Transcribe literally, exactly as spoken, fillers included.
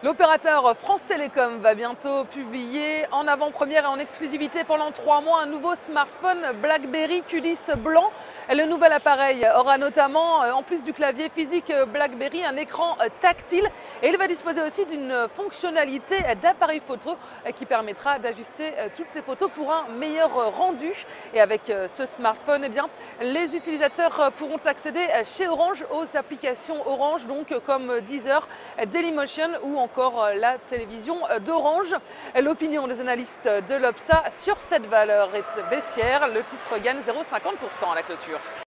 L'opérateur France Télécom va bientôt publier en avant-première et en exclusivité pendant trois mois un nouveau smartphone BlackBerry Q dix blanc. Le nouvel appareil aura notamment, en plus du clavier physique BlackBerry, un écran tactile et il va disposer aussi d'une fonctionnalité d'appareil photo qui permettra d'ajuster toutes ces photos pour un meilleur rendu. Et avec ce smartphone, eh bien, les utilisateurs pourront accéder chez Orange aux applications Orange, donc comme Deezer, Dailymotion ou encore la télévision d'Orange. L'opinion des analystes de l'Obsa sur cette valeur est baissière. Le titre gagne zéro virgule cinquante pour cent à la clôture.